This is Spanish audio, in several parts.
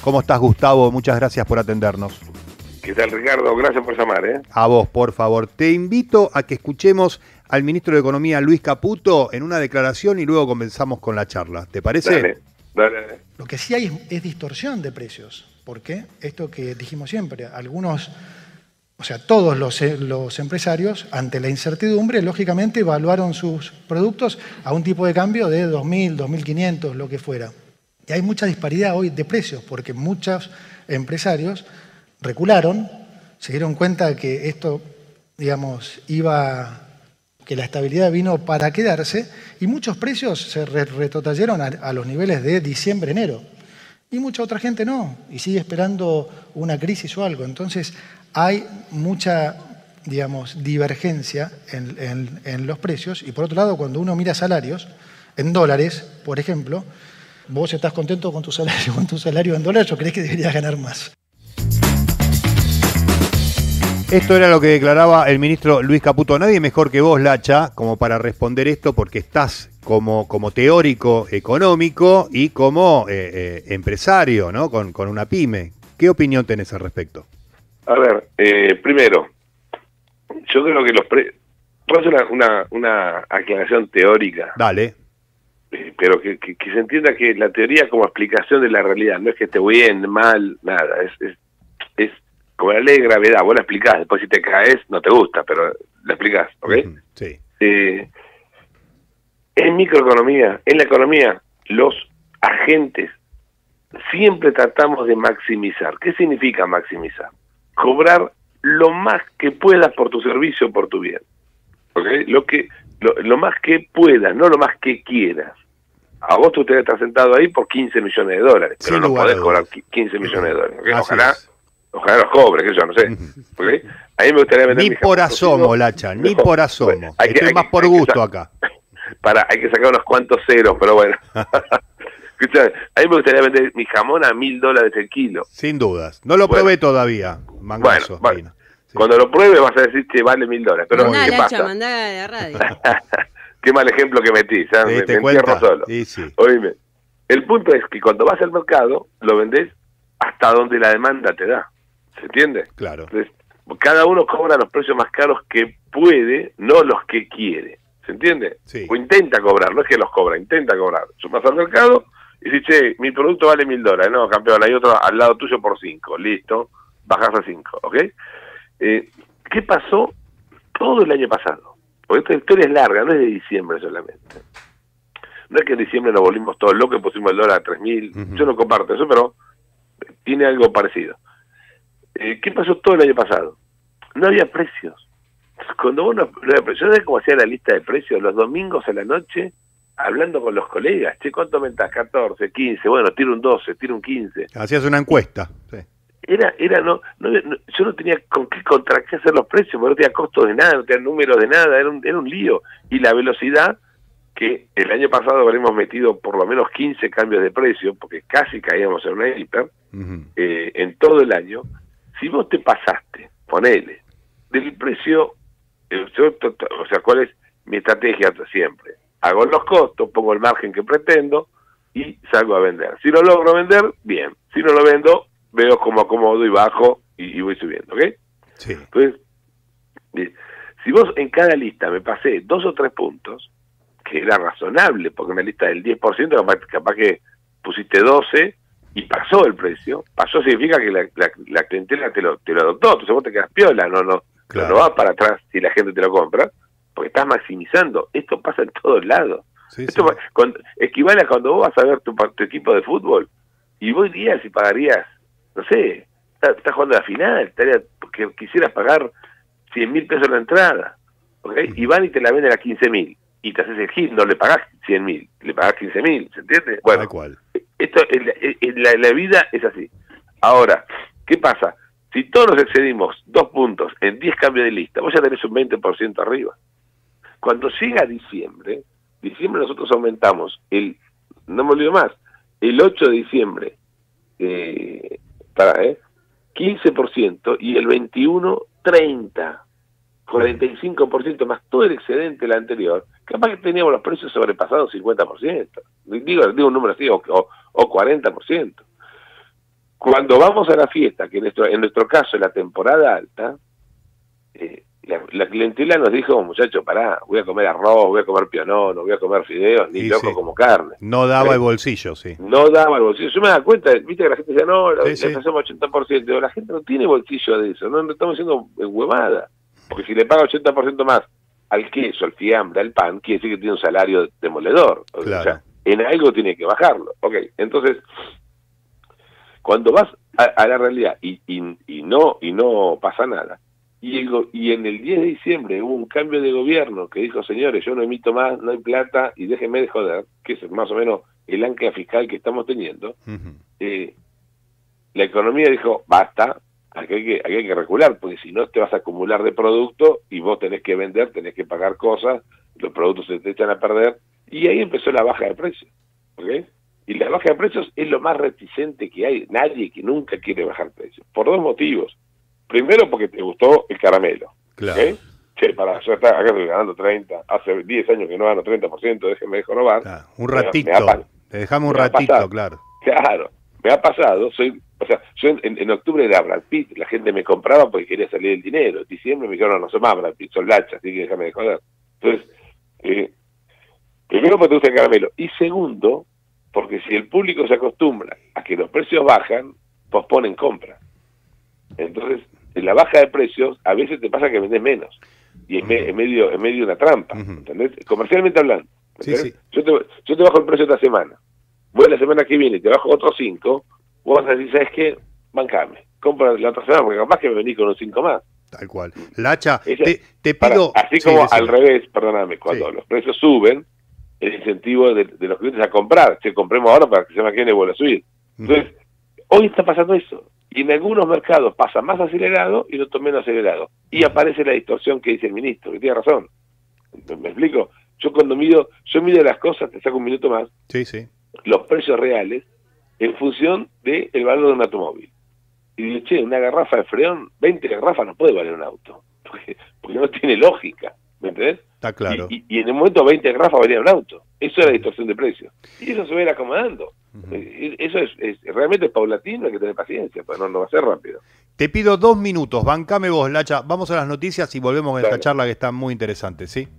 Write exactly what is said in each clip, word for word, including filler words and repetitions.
¿Cómo estás, Gustavo? Muchas gracias por atendernos. ¿Qué tal, Ricardo? Gracias por llamar, ¿eh? A vos, por favor. Te invito a que escuchemos al ministro de Economía, Luis Caputo, en una declaración y luego comenzamos con la charla. ¿Te parece? Dale, dale, dale. Lo que sí hay es, es distorsión de precios. ¿Por qué? Esto que dijimos siempre, algunos, o sea, todos los, los empresarios, ante la incertidumbre, lógicamente evaluaron sus productos a un tipo de cambio de dos mil, dos mil quinientos, lo que fuera. Y hay mucha disparidad hoy de precios, porque muchos empresarios recularon, se dieron cuenta que esto, digamos, iba, que la estabilidad vino para quedarse, y muchos precios se re retrotrayeron a, a los niveles de diciembre, enero. Y mucha otra gente no, y sigue esperando una crisis o algo. Entonces hay mucha, digamos, divergencia en, en, en los precios, y por otro lado, cuando uno mira salarios, en dólares, por ejemplo, vos estás contento con tu salario, con tu salario en dólares, o crees que deberías ganar más. Esto era lo que declaraba el ministro Luis Caputo. Nadie mejor que vos, Lacha, como para responder esto, porque estás como, como teórico económico y como eh, eh, empresario, ¿no? Con, con una pyme. ¿Qué opinión tenés al respecto? A ver, eh, primero, yo creo que los precios... Puedo hacer una, una, una aclaración teórica. Dale. Eh, pero que, que, que se entienda que la teoría como explicación de la realidad, no es que esté bien, mal, nada, es... es, es como la ley de gravedad, vos la explicás, después si te caes, no te gusta, pero la explicás, ¿ok? Uh-huh, sí. Eh, en microeconomía, en la economía, los agentes siempre tratamos de maximizar. ¿Qué significa maximizar? Cobrar lo más que puedas por tu servicio o por tu bien. ¿Ok? Lo, que, lo, lo más que puedas, no lo más que quieras. A vos tú te estás sentado ahí por quince millones de dólares, pero Sin no lugar podés de cobrar dudas. quince millones de dólares. ¿Okay? Así Ojalá... es. Ojalá los cobre, que yo no sé. ¿Okay? A mí me gustaría vender Ni mis por jamones asomo, cocidos. Lacha, ni No, por asomo. bueno, hay que- Estoy hay más que- por hay que gusto sa- acá. Para, hay que sacar unos cuantos ceros, pero bueno. Escuchá, a mí me gustaría vender mi jamón a mil dólares el kilo. Sin dudas. No lo Bueno. probé todavía, mangazo. Bueno, Reina. Sí. Cuando lo pruebe vas a decir que vale mil dólares. Pero Muy Mandá, ¿qué bien. Lacha, pasa? mandá a la radio. Qué mal ejemplo que metí, ya ¿Te me, diste me cuenta? entierro solo. Sí, sí. Oíme, el punto es que cuando vas al mercado, lo vendés hasta donde la demanda te da. ¿Se entiende? Claro. Entonces, cada uno cobra los precios más caros que puede, no los que quiere. ¿Se entiende? Sí. O intenta cobrar, no es que los cobra, intenta cobrar. Yo paso al mercado y dices, che, mi producto vale mil dólares. No, campeón, hay otro al lado tuyo por cinco. Listo, bajás a cinco, ¿ok? Eh, ¿Qué pasó todo el año pasado? Porque esta historia es larga, no es de diciembre solamente. No es que en diciembre nos volvimos todos locos y pusimos el dólar a tres mil. Uh-huh. Yo no comparto eso, pero tiene algo parecido. Eh, ¿Qué pasó todo el año pasado? No había precios. Cuando vos no, no había precios, yo no sé cómo hacía la lista de precios los domingos a la noche, hablando con los colegas. Che, ¿cuánto aumentás? catorce, quince, bueno, tiro un doce, tiro un quince. Hacías una encuesta. Sí. Era, era, no, no, no, yo no tenía con qué, contra qué hacer los precios, porque no tenía costos de nada, no tenía números de nada, era un, era un lío. Y la velocidad, que el año pasado habremos metido por lo menos quince cambios de precio, porque casi caíamos en una hiper, Uh-huh. eh, en todo el año. Si vos te pasaste, ponele, del precio, eh, yo, to- to- o sea, ¿cuál es mi estrategia siempre? Hago los costos, pongo el margen que pretendo y salgo a vender. Si lo logro vender, bien. Si no lo vendo, veo cómo acomodo y bajo y, y voy subiendo, ¿ok? Sí. Entonces, eh, si vos en cada lista me pasé dos o tres puntos, que era razonable, porque una lista del diez por ciento capaz, capaz que pusiste doce y pasó el precio, pasó significa que la, la, la clientela te lo, te lo adoptó, entonces vos te quedas piola, no, no, Claro. no vas para atrás si la gente te lo compra, porque estás maximizando. Esto pasa en todos lados. Sí, Esto sí. pa- cuando, equivale a cuando vos vas a ver tu, pa- tu equipo de fútbol y vos irías y pagarías, no sé, estás está jugando la final, estaría, porque quisieras pagar cien mil pesos la entrada, ¿ok? Y van y te la venden a quince mil y te haces el hit, no le pagás cien mil, le pagás quince mil, ¿se entiende? Bueno, Tal cual. esto en, en la, la vida es así. Ahora, ¿qué pasa? Si todos nos excedimos dos puntos en diez cambios de lista, vos ya tenés un veinte por ciento arriba. Cuando llega diciembre, diciembre nosotros aumentamos el, no me olvido más, el ocho de diciembre, eh, para, eh, quince por ciento y el veintiuno, treinta, cuarenta y cinco por ciento más todo el excedente del anterior. Capaz que teníamos los precios sobrepasados cincuenta por ciento. Digo, digo un número así, o, o, o cuarenta por ciento. Cuando vamos a la fiesta, que en nuestro, en nuestro caso es la temporada alta, eh, la, la clientela nos dijo, muchachos, pará, voy a comer arroz, voy a comer pionono, no voy a comer fideos, ni Y loco sí. como carne. No daba ¿Sí? el bolsillo, sí. No daba el bolsillo. Yo me da cuenta, viste que la gente decía, no, la, Sí, la sí. inflación ochenta por ciento. La gente no tiene bolsillo de eso, no, no estamos haciendo huevada. Porque si le paga ochenta por ciento más al queso, al fiambre, al pan, quiere decir que tiene un salario demoledor. Claro. O sea, en algo tiene que bajarlo. Ok, entonces, cuando vas a, a la realidad y, y, y no y no pasa nada, y, el, y en el diez de diciembre hubo un cambio de gobierno que dijo, señores, yo no emito más, no hay plata y déjenme de joder, que es más o menos el ancla fiscal que estamos teniendo, Uh-huh. eh, la economía dijo, basta, aquí hay, que, aquí hay que recular, porque si no te vas a acumular de producto y vos tenés que vender, tenés que pagar cosas, los productos se te echan a perder, y ahí empezó la baja de precios, ¿ok? Y la baja de precios es lo más reticente que hay, nadie que nunca quiere bajar precios, por dos motivos. Primero, porque te gustó el caramelo, Claro. ¿ok? Che, para, yo acá estoy ganando treinta, hace diez años que no gano treinta por ciento, déjenme de jorobar. Claro, un Me- me ratito. ha pa- Te dejamos un me ha ratito, pasado. claro. Claro, me ha pasado, soy, o sea, yo en, en octubre era Brad Pitt, la gente me compraba porque quería salir el dinero, en diciembre me dijeron, no, no soy más Brad Pitt, soy Lacha, así que déjame de joder. Entonces, eh, primero porque te gusta el caramelo, y segundo, porque si el público se acostumbra a que los precios bajan, posponen compra. Entonces, en la baja de precios, a veces te pasa que vendes menos, y es, me, es medio es medio una trampa, Ujú. ¿entendés? Comercialmente hablando. Sí, ¿entendés? sí. Yo, te, yo te bajo el precio esta semana, voy la semana que viene y te bajo otros cinco, vos vas a decir, ¿sabes qué? Bancame, compra la otra semana, porque capaz que me venís con unos cinco más. Tal cual. Lacha, Esa- te, te Para- pido... así Sí, como decime. al revés, perdóname, cuando Sí. los precios suben, el incentivo de, de los clientes a comprar, que compremos ahora para que se maquine y vuelva a subir. Ujú. Entonces, hoy está pasando eso. Y en algunos mercados pasa más acelerado y en otros menos acelerado. Y aparece la distorsión que dice el ministro, que tiene razón. ¿Me, me explico? Yo cuando mido, yo mido las cosas, te saco un minuto más, Sí, sí. los precios reales en función del valor de un automóvil. Y digo, che, una garrafa de freón, veinte garrafas no puede valer un auto, porque, porque no tiene lógica, ¿me entendés? Está claro. Y, y, y en el momento veinte garrafas valía un auto. Eso es la distorsión de precios. Y eso se va a ir acomodando. Ujú. Eh, Eso es, es realmente es paulatino, hay que tener paciencia, pues no, no va a ser rápido. Te pido dos minutos, bancame vos, Lacha. Vamos a las noticias y volvemos con esta Dale. charla que está muy interesante, ¿sí?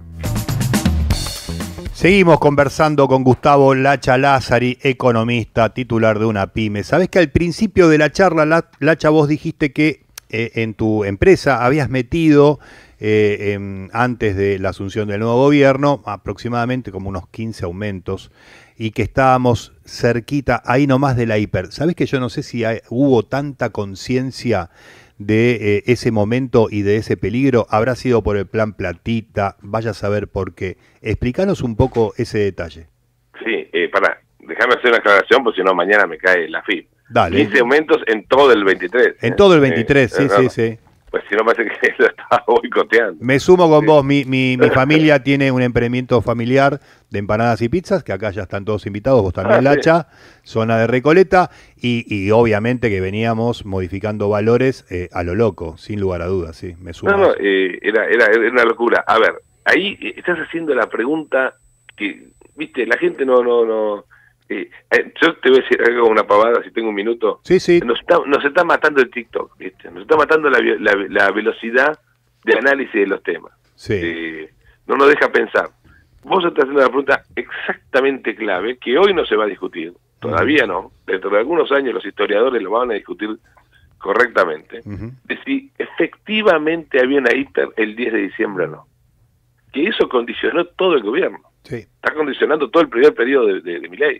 Seguimos conversando con Gustavo Lacha Lázari, economista, titular de una pyme. Sabés que al principio de la charla, La- Lacha, vos dijiste que eh, en tu empresa habías metido, eh, em, antes de la asunción del nuevo gobierno, aproximadamente como unos quince aumentos, y que estábamos cerquita, ahí nomás de la hiper. ¿Sabés que yo no sé si hay- hubo tanta conciencia de eh, ese momento y de ese peligro? ¿Habrá sido por el plan Platita? Vaya a saber por qué. Explícanos un poco ese detalle. Sí, eh, para, déjame hacer una aclaración, porque si no mañana me cae la F I P. Dale. quince aumentos en todo el veintitrés. En ¿eh? todo el veintitrés, Eh, sí, es sí, raro. sí. Pues si no parece que lo estaba boicoteando. Me sumo con Sí. vos, mi, mi, mi familia tiene un emprendimiento familiar de empanadas y pizzas, que acá ya están todos invitados, vos también, Ah, sí. Lacha, zona de Recoleta, y, y obviamente que veníamos modificando valores eh, a lo loco, sin lugar a dudas, sí, me sumo. No, a no, eso. eh, era, era, era una locura. A ver, ahí eh, estás haciendo la pregunta que, viste, la gente no, no, no. Eh, eh, yo te voy a decir algo, una pavada, si tengo un minuto. Sí, sí, Nos está, nos está matando el TikTok, viste, nos está matando la, vi- la, la velocidad de análisis de los temas. sí. Eh, no nos deja pensar. Vos estás haciendo una pregunta exactamente clave que hoy no se va a discutir, todavía no. Dentro de algunos años los historiadores lo van a discutir correctamente. Ujú. De si efectivamente había una hiper el diez de diciembre o no. Que eso condicionó todo el gobierno. Sí. Está condicionando todo el primer periodo de, de, de Milei.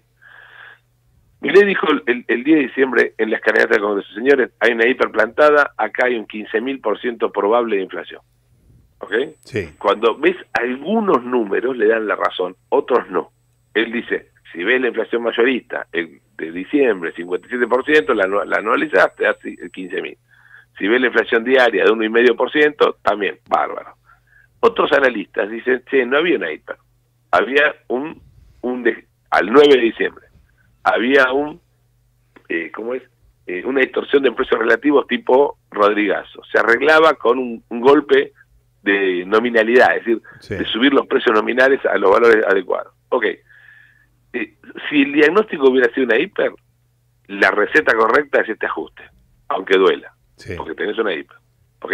Milei dijo el, el diez de diciembre en la escalinata del Congreso, señores, hay una hiper plantada, acá hay un quince mil por ciento probable de inflación. ¿Ok? Sí. Cuando ves algunos números le dan la razón, otros no. Él dice, si ves la inflación mayorista el de diciembre, cincuenta y siete por ciento, la, la anualizaste, hace el quince mil. Si ves la inflación diaria de uno coma cinco por ciento, también, bárbaro. Otros analistas dicen, che, no había una hiper. Había un, un de, al nueve de diciembre, había un, eh, ¿cómo es? Eh, una distorsión de precios relativos tipo Rodrigazo. Se arreglaba con un, un golpe de nominalidad, es decir, Sí. de subir los precios nominales a los valores adecuados. Ok, eh, si el diagnóstico hubiera sido una hiper, la receta correcta es este ajuste, aunque duela, Sí. porque tenés una hiper, ¿ok?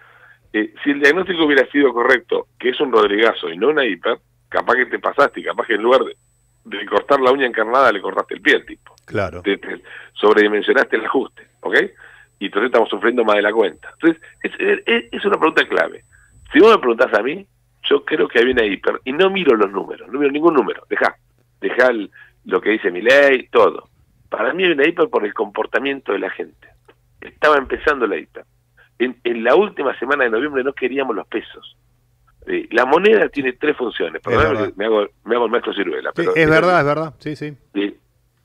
Eh, si el diagnóstico hubiera sido correcto, que es un rodrigazo y no una hiper, capaz que te pasaste y capaz que en lugar de, de cortar la uña encarnada le cortaste el pie al tipo. Claro. Te, te sobredimensionaste el ajuste, ¿ok? Y entonces estamos sufriendo más de la cuenta. Entonces, es, es, es una pregunta clave. Si vos me preguntás a mí, yo creo que había una hiper, y no miro los números, no miro ningún número, dejá, dejá el, lo que dice mi ley, todo. Para mí hay una hiper por el comportamiento de la gente. Estaba empezando la hiper. En, en la última semana de noviembre no queríamos los pesos. Eh, la moneda tiene tres funciones. Perdón, me hago, me hago el maestro Ciruela. Sí, pero es verdad, es verdad. Sí, sí. Eh,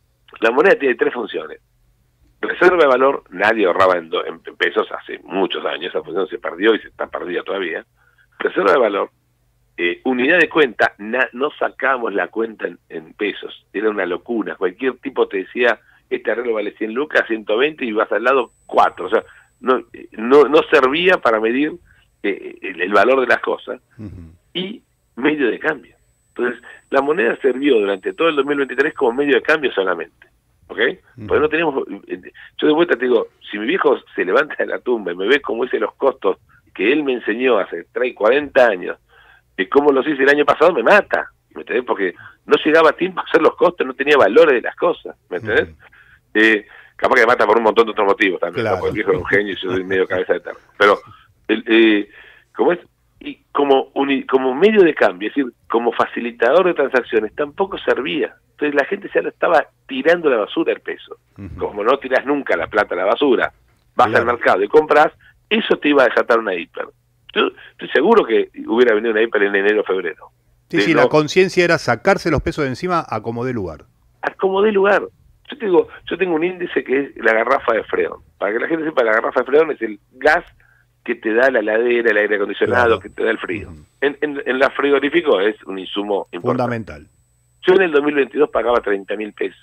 la moneda tiene tres funciones. Reserva de valor, nadie ahorraba en, do, en pesos hace muchos años, esa función se perdió y se está perdida todavía. Reserva de valor, eh, unidad de cuenta, na, no sacábamos la cuenta en, en pesos, era una locura. Cualquier tipo te decía, este arreglo vale cien lucas, ciento veinte y vas al lado cuatro. O sea, no, no, no servía para medir eh, el, el valor de las cosas. Uh-huh. Y medio de cambio. Entonces, la moneda sirvió durante todo el dos mil veintitrés como medio de cambio solamente. ¿Ok? Uh-huh. Porque no tenemos... Yo de vuelta te digo, si mi viejo se levanta de la tumba y me ve cómo hice los costos que él me enseñó hace cuarenta años, y cómo los hice el año pasado, me mata. ¿Me entendés? Porque no llegaba a tiempo a hacer los costos, no tenía valores de las cosas. ¿Me entendés? Uh-huh. eh, capaz que me mata por un montón de otros motivos también. Claro. ¿No? Porque el viejo era un genio y yo soy medio cabeza de terno. Pero, el, eh, ¿cómo es? Y como, uni, como medio de cambio, es decir, como facilitador de transacciones, tampoco servía. Entonces la gente ya lo estaba tirando a la basura el peso. Uh-huh. Como no tirás nunca la plata a la basura, vas claro. al mercado y compras, eso te iba a desatar una hiper. Yo estoy seguro que hubiera venido una hiper en enero o febrero. Sí, sí, no, la conciencia era sacarse los pesos de encima a como dé lugar. A como dé lugar. Yo te digo, yo tengo un índice que es la garrafa de freón. Para que la gente sepa, la garrafa de freón es el gas que te da la heladera, el aire acondicionado, claro. que te da el frío. Uh-huh. En, en, en la frigorífico es un insumo importante. Fundamental. Yo en el dos mil veintidós pagaba treinta mil pesos.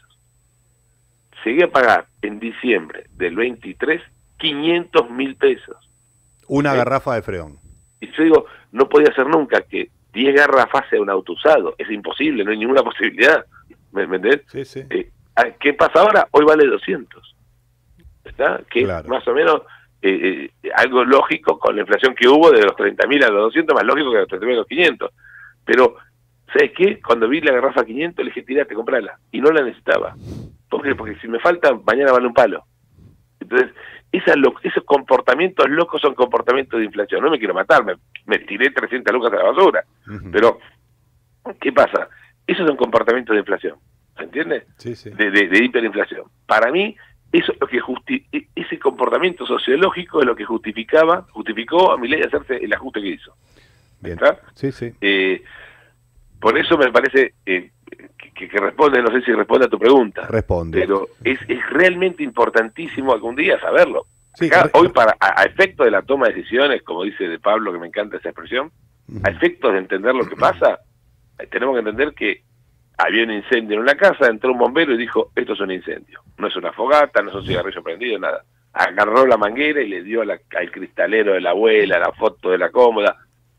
Llegué a pagar en diciembre del veintitrés quinientos mil pesos. Una ¿sí? garrafa de freón. Y yo digo, no podía ser nunca que diez garrafas sea un auto usado. Es imposible, no hay ninguna posibilidad. ¿Me, ¿me entendés? Sí, sí. Eh, ¿Qué pasa ahora? Hoy vale doscientos. ¿Está? Que claro. es más o menos eh, eh, algo lógico con la inflación que hubo de los treinta mil a los doscientos, más lógico que de los treinta mil a los quinientos. Pero, ¿sabes qué? Cuando vi la garrafa quinientos, le dije, tirate, comprala. Y no la necesitaba. ¿Por qué? Porque si me falta, mañana vale un palo. Entonces, esa lo, esos comportamientos locos son comportamientos de inflación. No me quiero matar, me, me tiré trescientas lucas a la basura. Uh-huh. Pero, ¿qué pasa? Esos son comportamientos de inflación. ¿Se entiende? Sí, sí. De, de, de hiperinflación. Para mí, eso es lo que justi ese comportamiento sociológico es lo que justificaba, justificó a Milei hacerse el ajuste que hizo. Bien. ¿Está? Sí, sí. Eh, por eso me parece eh, que, que responde, no sé si responde a tu pregunta. Responde. Pero es, es realmente importantísimo algún día saberlo. Sí, Acá, hoy, para a, a efecto de la toma de decisiones, como dice de Pablo, que me encanta esa expresión, uh-huh. a efectos de entender lo que pasa, tenemos que entender que había un incendio en una casa, entró un bombero y dijo, esto es un incendio, no es una fogata, no es un cigarrillo prendido, nada. Agarró la manguera y le dio a la, al cristalero de la abuela, la foto de la cómoda,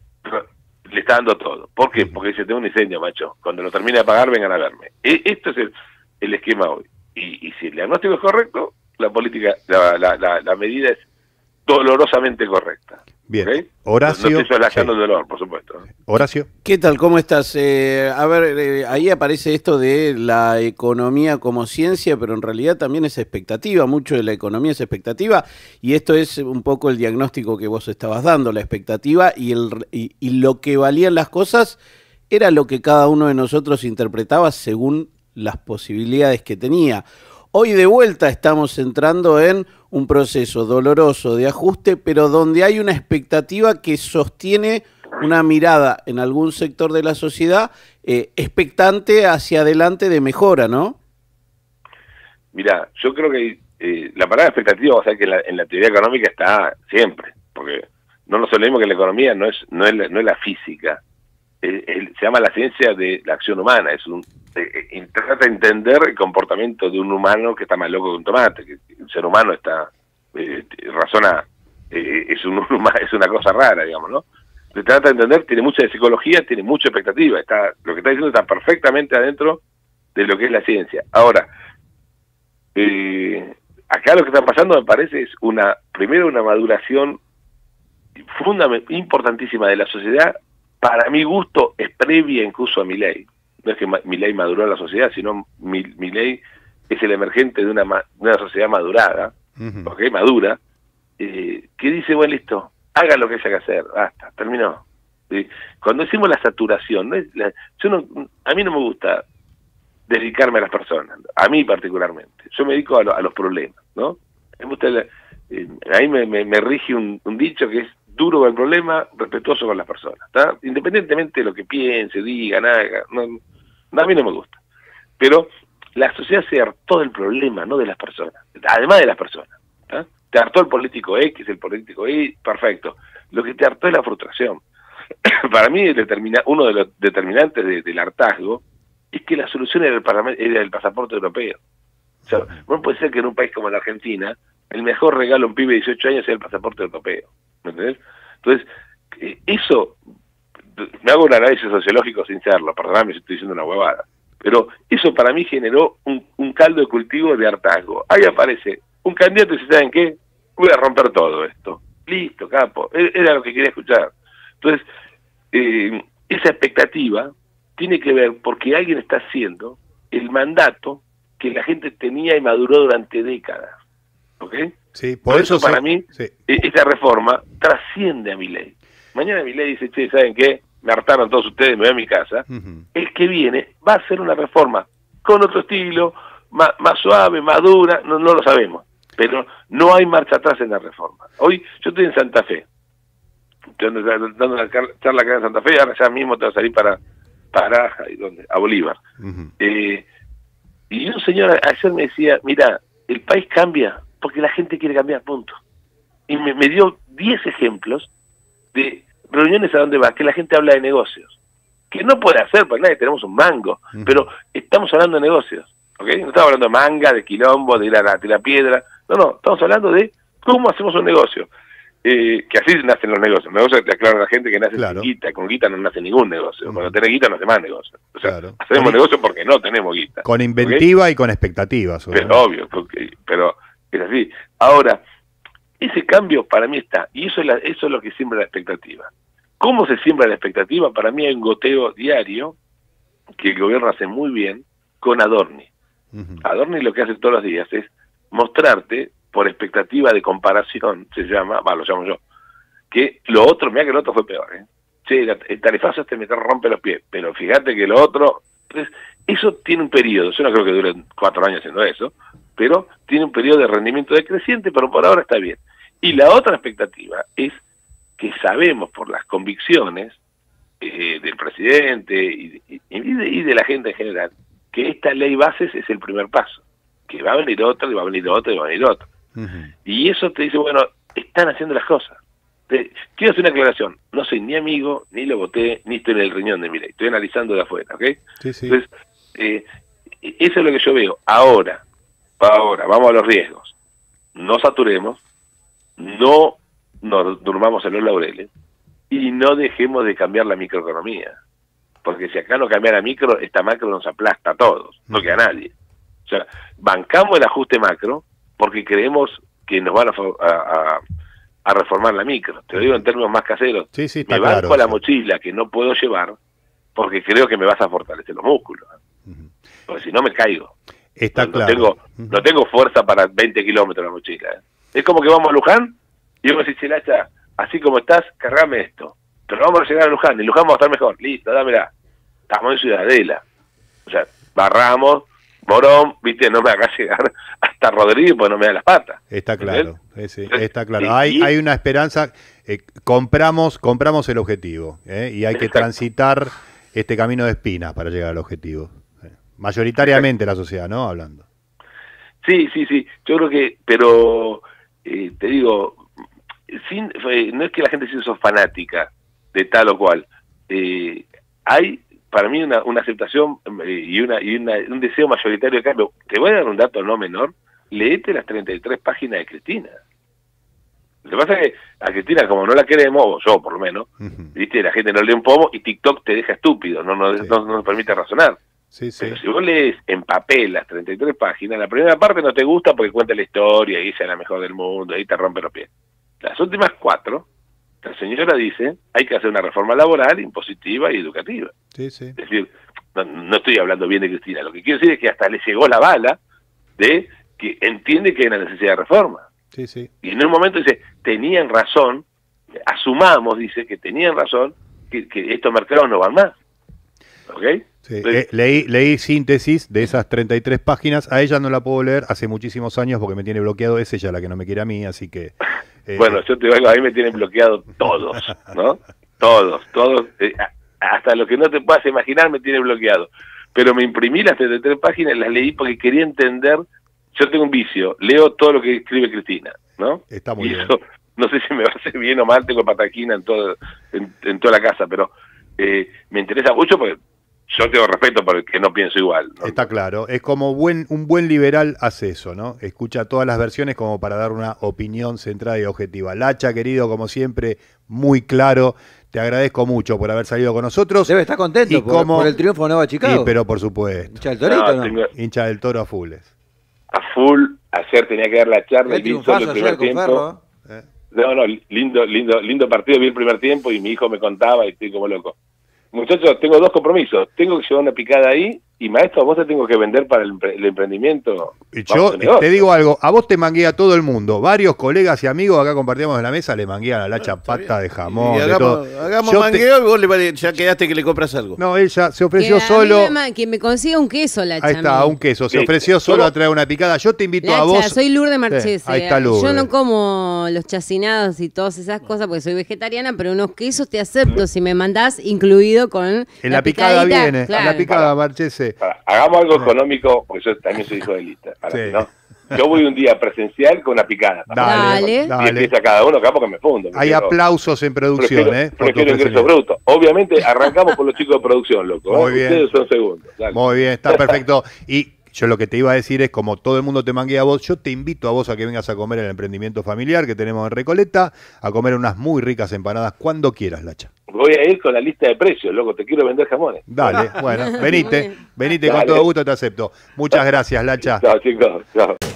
le está dando todo. ¿Por qué? Porque dice, tengo un incendio, macho, cuando lo termine de apagar vengan a verme. E esto es el, el esquema hoy. Y, y si el diagnóstico es correcto, la política, la, la, la, la medida es dolorosamente correcta. Bien, ¿okay? Horacio. No estoy solasando sí. el dolor, por supuesto. Horacio. ¿Qué tal? ¿Cómo estás? Eh, a ver, eh, ahí aparece esto de la economía como ciencia, pero en realidad también es expectativa, mucho de la economía es expectativa, y esto es un poco el diagnóstico que vos estabas dando, la expectativa y, el, y, y lo que valían las cosas era lo que cada uno de nosotros interpretaba según las posibilidades que tenía. Hoy de vuelta estamos entrando en un proceso doloroso de ajuste, pero donde hay una expectativa que sostiene una mirada en algún sector de la sociedad eh, expectante hacia adelante de mejora, ¿no? Mira, yo creo que eh, la palabra expectativa, o sea, que en la, en la teoría económica está siempre, porque no nos olvidemos que la economía no es no es la, no es la física, eh, eh, se llama la ciencia de la acción humana, es un Eh, trata de entender el comportamiento de un humano que está más loco que un tomate, que el ser humano está, eh, razona, eh, es, un, es una cosa rara, digamos, ¿no? Se trata de entender, tiene mucha de psicología, tiene mucha expectativa, está, lo que está diciendo está perfectamente adentro de lo que es la ciencia. Ahora, eh, acá lo que está pasando me parece es una, primero una maduración fundament- importantísima de la sociedad. Para mi gusto es previa incluso a Milei. No es que ma- Milei maduró a la sociedad, sino mi, Milei es el emergente de una, ma- de una sociedad madurada, Ujú. ¿ok? Madura, eh, que dice, bueno, listo, haga lo que haya que hacer, basta, terminó. ¿Sí? Cuando decimos la saturación, ¿no? es la- yo no, a mí no me gusta dedicarme a las personas, a mí particularmente. Yo me dedico a, lo- a los problemas, ¿no? Me gusta la- eh, ahí me, me, me rige un, un dicho que es duro con el problema, respetuoso con las personas, ¿tá? Independientemente de lo que piense, digan, haga, no, no, a mí no me gusta. Pero la sociedad se hartó del problema, no de las personas, además de las personas. ¿Tá? Te hartó el político X, el político Y, perfecto. Lo que te hartó es la frustración. Para mí, determina, uno de los determinantes de, del hartazgo es que la solución era el, parlamen- era el pasaporte europeo. O sea, no puede ser que en un país como la Argentina el mejor regalo a un pibe de dieciocho años sea el pasaporte europeo. ¿Me entendés? Entonces, eh, eso, me hago un análisis sociológico sin serlo, perdóname si estoy diciendo una huevada, pero eso para mí generó un, un caldo de cultivo de hartazgo. Ahí aparece un candidato y dice, ¿saben qué? Voy a romper todo esto. Listo, capo, e- era lo que quería escuchar. Entonces, eh, esa expectativa tiene que ver porque alguien está haciendo el mandato que la gente tenía y maduró durante décadas. ¿Ok? Sí, por, Por eso, eso para se- mí, sí. e- esa reforma trasciende a Milei. Mañana Milei dice, che, ¿saben qué? Me hartaron todos ustedes, me voy a mi casa. Ujú. El que viene va a hacer una reforma con otro estilo, más, más suave, más dura, no, no lo sabemos. Pero no hay marcha atrás en la reforma. Hoy yo estoy en Santa Fe, estoy dando dando una car- charla acá en Santa Fe, ahora ya mismo te va a salir para, para ¿y dónde? A Bolívar. Ujú. Eh, y un señor ayer me decía, mira, el país cambia porque la gente quiere cambiar, punto. Y me, me dio diez ejemplos de reuniones a donde va, que la gente habla de negocios. Que no puede hacer, porque nadie tenemos un mango, Ujú. pero estamos hablando de negocios, ¿ok? No estamos hablando de manga, de quilombo, de ir a la, de la piedra, no, no, estamos hablando de cómo hacemos un negocio. Eh, que así nacen los negocios. Los negocios, te aclaro a la gente que nace Claro. sin guita, con guita no nace ningún negocio. Ujú. Cuando tenés guita no hace más negocio. O sea, Claro. hacemos Con- negocio porque no tenemos guita. Con ¿ok? inventiva y con expectativas. Pero obviamente. obvio, porque- pero es así. Ahora, ese cambio para mí está, y eso es, la, eso es lo que siembra la expectativa. ¿Cómo se siembra la expectativa? Para mí hay un goteo diario que el gobierno hace muy bien con Adorni. Ujú. Adorni lo que hace todos los días es mostrarte, por expectativa de comparación, se llama, va, lo llamo yo, que lo otro, mira que lo otro fue peor, ¿eh? Che, la- el tarifazo este me rompe los pies, pero fíjate que lo otro... Entonces, eso tiene un periodo, yo no creo que dure cuatro años haciendo eso, pero tiene un periodo de rendimiento decreciente, pero por ahora está bien. Y la otra expectativa es que sabemos por las convicciones eh, del presidente y, y- y de, y de la gente en general, que esta ley bases es el primer paso, que va a venir otra, y va a venir otra, y va a venir otra. Ujú. Y eso te dice, bueno, están haciendo las cosas. Te- quiero hacer una aclaración, no soy ni amigo, ni lo voté, ni estoy en el riñón de Milei, estoy analizando de afuera, ¿ok? Sí, sí. Entonces, eh, eso es lo que yo veo. Ahora, ahora, vamos a los riesgos. No saturemos, no nos durmamos en los laureles y no dejemos de cambiar la microeconomía. Porque si acá no cambia la micro, esta macro nos aplasta a todos, no queda a nadie. O sea, bancamos el ajuste macro porque creemos que nos van a, fa- a, a- a reformar la micro. Te lo digo en términos más caseros. Sí, sí, está Me banco claro. la sí. mochila que no puedo llevar porque creo que me vas a fortalecer los músculos. Ujú. Porque si no me caigo. Está no, claro. No tengo, Ujú. no tengo fuerza para veinte kilómetros la mochila. ¿eh? Es como que vamos a Luján y yo me decís, Chelacha, así como estás, cargame esto. Pero vamos a llegar a Luján y Luján va a estar mejor. Listo, dámela. Estamos en Ciudadela. O sea, barramos, Morón, viste, no me hagas llegar hasta Rodríguez porque no me da las patas. Está claro, sí, sí, ¿Entendés? está claro. Y- Hay, y- hay una esperanza, eh, compramos, compramos el objetivo, ¿eh? Y hay que Exacto. transitar este camino de espinas para llegar al objetivo. Eh, Mayoritariamente la sociedad, ¿no? Hablando. Sí, sí, sí. Yo creo que, pero eh, te digo, sin, eh, no es que la gente se hizo fanática de tal o cual. Eh, hay para mí una, una aceptación eh, y, una, y una, un deseo mayoritario de cambio. Te voy a dar un dato no menor. Leete las treinta y tres páginas de Cristina. Lo que pasa es que a Cristina, como no la queremos, o yo por lo menos, Ujú. viste, la gente no lee un pomo y TikTok te deja estúpido, no nos, Sí. no, no nos permite razonar. Sí, sí. Pero si vos lees en papel las treinta y tres páginas, la primera parte no te gusta porque cuenta la historia y esa es la mejor del mundo, ahí te rompe los pies. Las últimas cuatro, la señora dice, hay que hacer una reforma laboral, impositiva y educativa. Sí, sí. Es decir, no, no estoy hablando bien de Cristina, lo que quiero decir es que hasta le llegó la bala de que entiende que hay una necesidad de reforma. Sí, sí. Y en un momento dice, tenían razón, asumamos, dice, que tenían razón, que, que estos mercados no van más. ¿Ok? Sí, eh, leí, leí síntesis de esas treinta y tres páginas. A ella no la puedo leer hace muchísimos años porque me tiene bloqueado. Es ella la que no me quiere a mí, así que... Eh, bueno, yo te digo, a mí me tienen bloqueado todos, ¿no? Todos, todos. Eh, hasta lo que no te puedas imaginar me tiene bloqueado. Pero me imprimí las treinta y tres páginas y las leí porque quería entender. Yo tengo un vicio, leo todo lo que escribe Cristina, ¿no? Está muy y bien. Eso, no sé si me va a hacer bien o mal, tengo pataquina en, todo, en, en toda la casa, pero eh, me interesa mucho porque yo tengo respeto por el que no pienso igual, ¿no? Está claro, es como buen, un buen liberal hace eso, ¿no? Escucha todas las versiones como para dar una opinión centrada y objetiva. Lacha, querido, como siempre, muy claro. Te agradezco mucho por haber salido con nosotros. Debe estar contento y por, como... por el triunfo de Nueva Chicago. Sí, pero por supuesto. Hincha del Torito, No, ¿no? tengo- Hincha del Toro a fulles. a full, ayer tenía que dar la charla Qué y vi solo triunfazo el ayer primer con tiempo. Ferro. ¿Eh? No, no, lindo, lindo, lindo partido, vi el primer tiempo y mi hijo me contaba y estoy como loco. Muchachos, tengo dos compromisos. Tengo que llevar una picada ahí y, maestro, a vos te tengo que vender para el, empre- el emprendimiento. Y Vamos yo a negocio. te digo algo, a vos te manguea todo el mundo. Varios colegas y amigos acá compartíamos en la mesa, le manguean a Lacha pata de jamón, Y de hagamos, todo. hagamos Yo te- mangueo y vos le vale- ya quedaste que le compras algo. No, ella se Que ofreció a mí solo. me ma- que me consiga un queso, la Ahí está, un queso. Se Sí, ofreció solo solo- a traer una picada. Yo te invito a Lacha, vos. soy Lourdes Sí, Marchese. ahí está Lourdes. Yo no como los chacinados y todas esas cosas porque soy vegetariana, pero unos quesos te acepto si me mandás incluido con En la, picada picadita, viene, en claro. la picada, Marchese. Para, hagamos algo económico, porque yo también soy hijo de lista. Para Sí. que no. Yo voy un día presencial con una picada. Dale. Y Dale. empieza cada uno acá porque me fundo. Hay Prefiero- aplausos en producción, prefiero, ¿eh? por tu prefiero ingreso ofrecimiento. bruto. Obviamente arrancamos por los chicos de producción, loco. ¿eh? Muy bien. Ustedes son segundos. Dale. Muy bien, está perfecto. Y yo lo que te iba a decir es, como todo el mundo te manguea a vos, yo te invito a vos a que vengas a comer en el emprendimiento familiar que tenemos en Recoleta, a comer unas muy ricas empanadas cuando quieras, Lacha. Voy a ir con la lista de precios, loco. Te quiero vender jamones. Dale, bueno, venite, venite con Dale. todo gusto, te acepto. Muchas gracias, Lacha. Chao, chicos. Chao.